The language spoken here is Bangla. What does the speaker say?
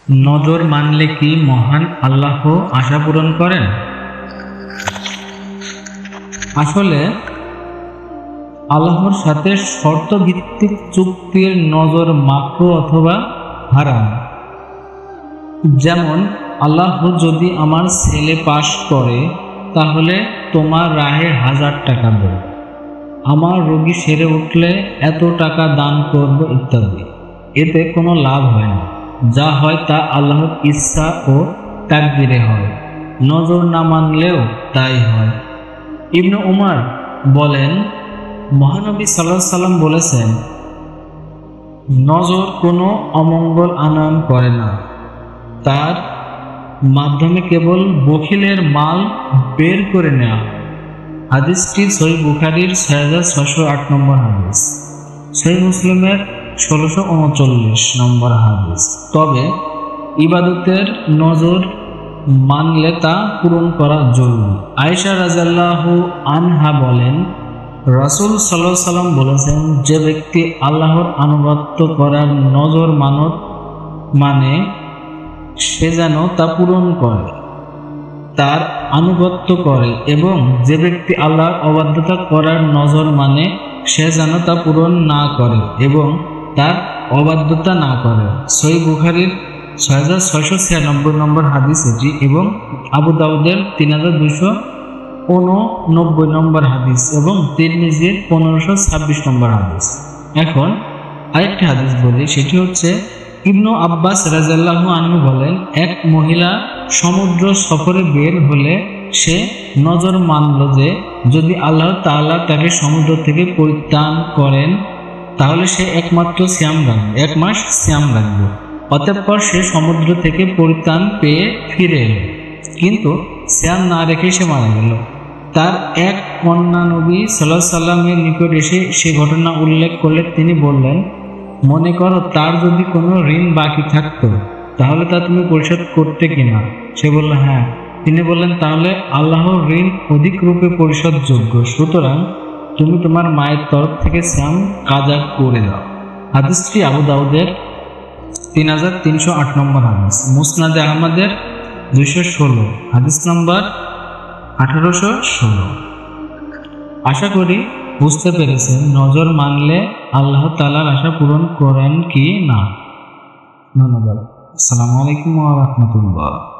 নজর মানলে কি মহান আল্লাহ আশা পূরণ করেন? আসলে আল্লাহর সাথে শর্ত ভিত্তিক চুক্তির নজর মাকরু অথবা হারাম। যেমন, আল্লাহ যদি আমার ছেলে পাশ করে তাহলে তোমার রাহে 1000 টাকা দেব, আমার রোগী সেরে উঠলে এত টাকা দান করব ইত্যাদি। এতে কোনো লাভ হয় না, যা হয় তা আল্লাহর ইচ্ছা ও তাকদীরে হয়। নজর না মানলেও তাই হয়। ইবনে উমর বলেন, মহানবী সাল্লাল্লাহু আলাইহি সাল্লাম বলেছেন, নজর কোনো অমঙ্গল আনয়ন করে না, তার মাধ্যমে কেবল বখিলের মাল বের করে নেওয়া। হাদিসটি সহিহ বুখারীর 6608 নম্বর হাদিস, সহিহ মুসলিমের 1639 নম্বর হাদিস। তবে ইবাদতের নজর মানলে তা পূরণ করা জরুরি। আয়েশা রাদিয়াল্লাহু আনহা বলেন, রাসূল সাল্লাল্লাহু আলাইহি সাল্লাম বলেছেন, যে ব্যক্তি আল্লাহর আনুগত্য করার নজর মানে সে যেন তা পূরণ করে, তার আনুগত্য করে, এবং যে ব্যক্তি আল্লাহর অবাধ্যতা করার নজর মানে সে যেন তা পূরণ না করে এবং তার অবাধ্যতা না করে। সহিহ বুখারীর 6696 নম্বর হাদিস এটি, এবং আবু দাউদের 3289 নম্বর হাদিস এবং তিরমিজির 1526 নম্বর হাদিস। এখন আরেকটি হাদিস বলি, সেটি হচ্ছে ইবনু আব্বাস রাদিয়াল্লাহু আনহু বলেন, এক মহিলা সমুদ্র সফরে বের হলে সে নজর মানল যে যদি আল্লাহ তাআলা তাকে সমুদ্র থেকে পরিত্রাণ করেন তাহলে সে এক মাস সিয়াম রাখবে। অতঃপর সে সমুদ্র থেকে পরিত্রাণ পেয়ে ফিরে এলো, কিন্তু সিয়াম না রেখে সে মারা গেল। তার এক কন্যা নবী সাল্লাল্লাহু আলাইহি সাল্লামের নিকট এসে সে ঘটনা উল্লেখ করলে তিনি বললেন, মনে করো তার যদি কোনো ঋণ বাকি থাকতো তাহলে তা তুমি পরিশোধ করতে কিনা? সে বলল, হ্যাঁ। তিনি বললেন, তাহলে আল্লাহর ঋণ অধিক রূপে পরিশোধযোগ্য, সুতরাং তুমি তোমার মায়ের তরফ থেকে সিয়াম কাজা করে দাও। হাদিসটি আবু দাউদের 3308 নম্বর হাদিস, মুসনাদে আহমদের 216, হাদিস নম্বর 1816। আশা করি বুঝতে পেরেছেন নজর মানলে আল্লাহ তাআলার আশা পূরণ করেন কি না। ধন্যবাদ। আসসালামু আলাইকুম ওয়া রাহমাতুল্লাহ।